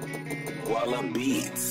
Walla Beats.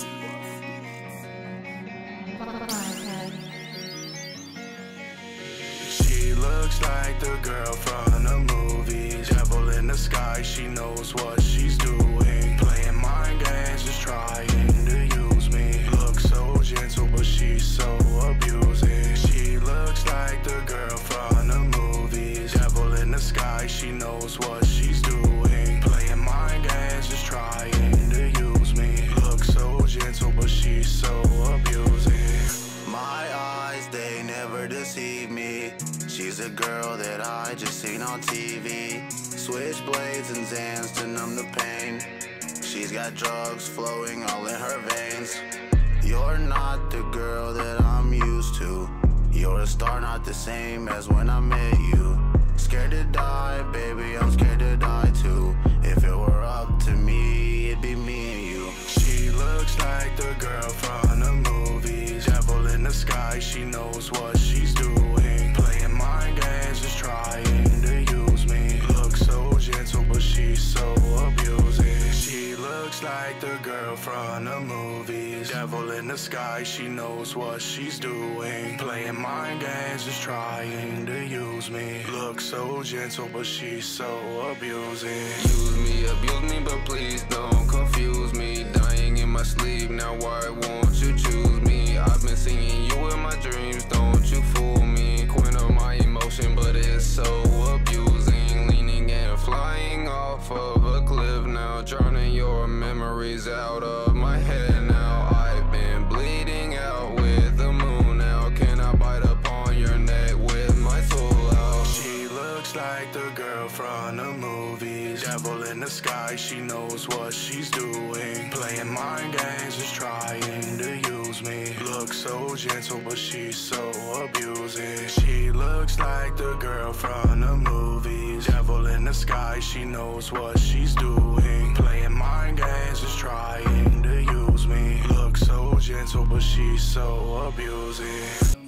She looks like the girl from the movies. Devil in the sky, she knows what she's doing. Playing mind games, just trying to use me. Looks so gentle, but she's so abusing. She looks like the girl from the movies. Devil in the sky, she knows what she's doing. Playing mind games, just trying to use me. Looks so gentle, but she's so abusing. My eyes, they never deceive me. She's a girl that I just seen on TV. Switchblades and Xans to numb the pain. She's got drugs flowing all in her veins. You're not the girl that I'm used to. You're a star not the same as when I met you. Scared to die, baby, I'm scared to die too. If it were up to me, it'd be me and you. She looks like the girl from the movies. Devil in the sky, she knows what she's doing. Playing mind games, just trying to use me. Looks so gentle, but she's so abusing. She looks like the girl from the movies. Devil in the sky, she knows what she's doing. Playing mind games, just trying to use me. Looks so gentle, but she's so abusing. Use me, abuse me, but please don't confuse me. Dying in my sleep, now why won't you choose me? I've been singing you in my dreams, don't you fool me. Queen of my emotion, but it's so abusing. Leaning and flying off of a cliff now, drowning your memories out of my head now. I've been bleeding out with the moon now. Can I bite upon your neck with my tool out? She looks like the girl from the movies. Devil in the sky, she knows what she's doing. Playing mind games, just trying to use me. Looks so gentle, but she's so abusing. She looks like the girl from the movies. Devil in the sky, she knows what she's doing. Playing mind games, just trying to use me. Looks so gentle, but she's so abusing.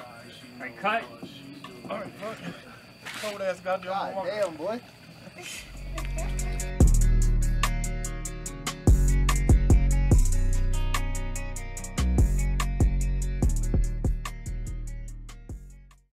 Hey, cut. Alright, cold ass goddamn. God damn, boy.